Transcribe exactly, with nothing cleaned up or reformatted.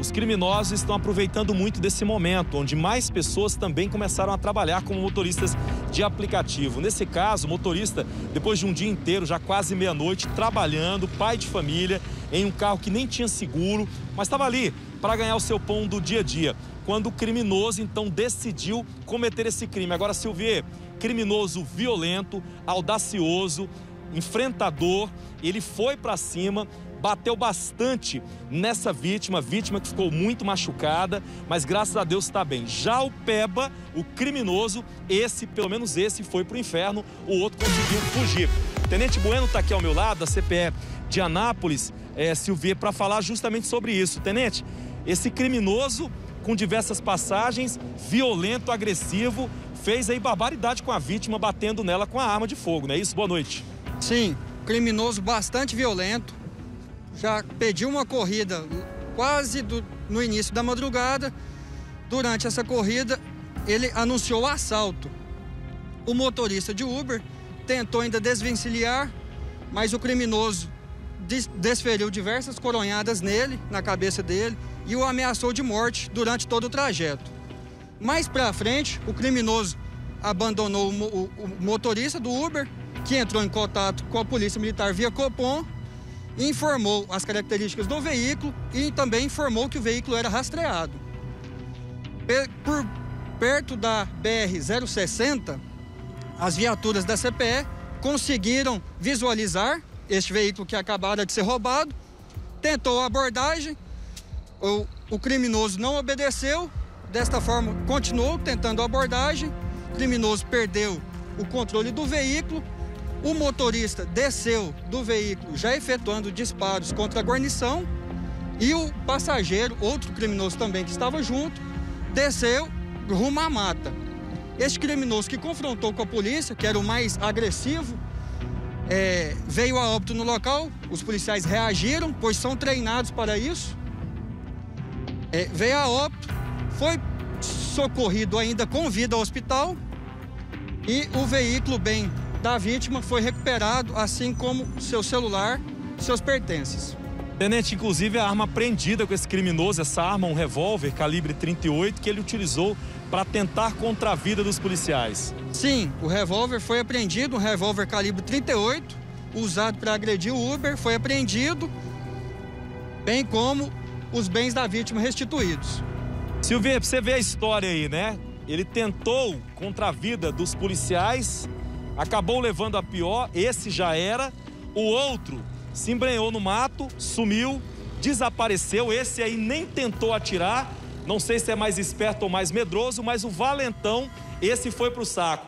Os criminosos estão aproveitando muito desse momento, onde mais pessoas também começaram a trabalhar como motoristas de aplicativo. Nesse caso, o motorista, depois de um dia inteiro, já quase meia-noite, trabalhando, pai de família, em um carro que nem tinha seguro, mas estava ali para ganhar o seu pão do dia a dia. Quando o criminoso, então, decidiu cometer esse crime. Agora, Silvier, criminoso violento, audacioso, enfrentador, ele foi para cima, bateu bastante nessa vítima, vítima que ficou muito machucada, mas graças a Deus está bem. Já o Peba, o criminoso, esse, pelo menos esse, foi pro inferno, o outro conseguiu fugir. Tenente Bueno está aqui ao meu lado, da C P E de Anápolis, é, Silvier, para falar justamente sobre isso. Tenente, esse criminoso, com diversas passagens, violento, agressivo, fez aí barbaridade com a vítima, batendo nela com a arma de fogo, não é isso? Boa noite. Sim, criminoso bastante violento. Já pediu uma corrida quase do, no início da madrugada. Durante essa corrida, ele anunciou o assalto. O motorista de Uber tentou ainda desvencilhar, mas o criminoso des desferiu diversas coronhadas nele, na cabeça dele, e o ameaçou de morte durante todo o trajeto. Mais pra frente, o criminoso abandonou o, o, o motorista do Uber, que entrou em contato com a Polícia Militar via Copom, informou as características do veículo e também informou que o veículo era rastreado. Por perto da B R zero sessenta, as viaturas da C P E conseguiram visualizar este veículo que acabara de ser roubado, tentou a abordagem, o, o criminoso não obedeceu, desta forma continuou tentando a abordagem, o criminoso perdeu o controle do veículo. O motorista desceu do veículo já efetuando disparos contra a guarnição e o passageiro, outro criminoso também que estava junto, desceu rumo à mata. Este criminoso que confrontou com a polícia, que era o mais agressivo, é, veio a óbito no local. Os policiais reagiram, pois são treinados para isso. É, veio a óbito, foi socorrido ainda com vida ao hospital e o veículo bem da vítima foi recuperado, assim como seu celular, seus pertences. Tenente, inclusive a arma apreendida com esse criminoso, essa arma, um revólver calibre trinta e oito, que ele utilizou para tentar contra a vida dos policiais. Sim, o revólver foi apreendido, um revólver calibre trinta e oito, usado para agredir o Uber, foi apreendido, bem como os bens da vítima restituídos. Silvier, você vê a história aí, né? Ele tentou contra a vida dos policiais, acabou levando a pior, esse já era. O outro se embrenhou no mato, sumiu, desapareceu. Esse aí nem tentou atirar. Não sei se é mais esperto ou mais medroso, mas o valentão, esse foi pro saco.